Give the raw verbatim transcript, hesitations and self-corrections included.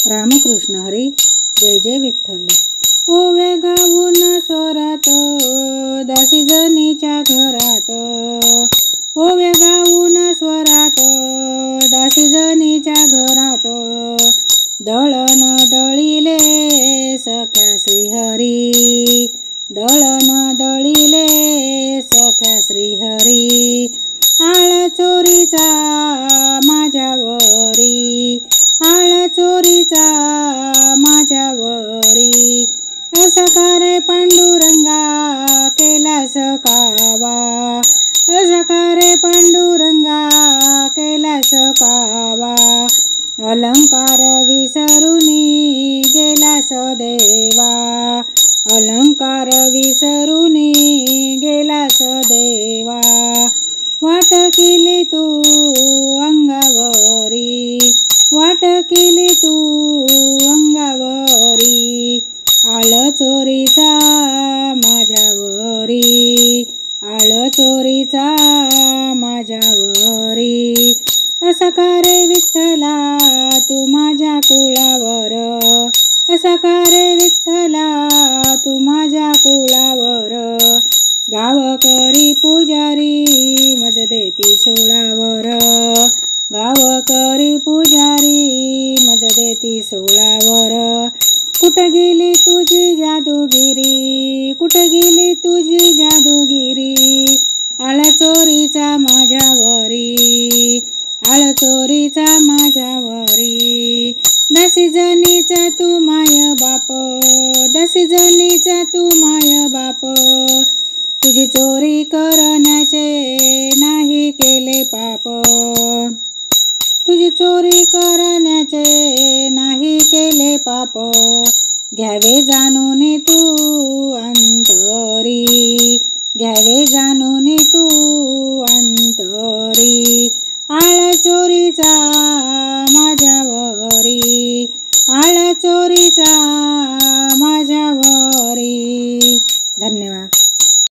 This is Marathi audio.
रामकृष्ण हरी. जय जय विठ्ठल. ओवे गाऊन स्वरात दासी जनीच्या घरात, ओवे गाऊन स्वरात दासी जनीच्या घरात, दळण दळिले सख्या श्रीहरी, दळण दळिले सख्या श्रीहरी. आळ चोरीचा माझ्यावरी, आळ चोरीचा माझ्यावरी, असा रे पांडुरंगा केलास कावा, असा रे पांडुरंगा केलास कावा. अलंकार विसरुनी गेलास देवा, अलंकार विसरुनी गेलास देवा. वाट केली तू अंगावरी, वाट केली तू अंगावरी, आळ चोरीचा माझ्यावरी, आळ चोरीचा माझ्यावरी. असा का रे विठ्ठला तू माझ्या कुळावर, असा का रे विठ्ठला तू माझ्या कुळावर. गावकरी पुजारी मज देती सोळावर, गावकरी पुजारी मज देती सोळावर. कुठं गेली तुझी जादूगिरी, कुठं गेली तुझी जादूगिरी, आळ चोरीचा माझ्यावरी, आळ चोरीचा माझ्यावरी. दासी जनीचा तू माय बाप, दासी जनीचा तू माय बाप, तुझी चोरी करण्याचे नाही केले पाप, तुझी चोरी करण्याचे नाही केले पाप. घ्यावे जाणून तू अंतरी, घ्यावे जाणून तू अंतरी, आळ चोरीचा माझ्यावरी, आळ चोरीचा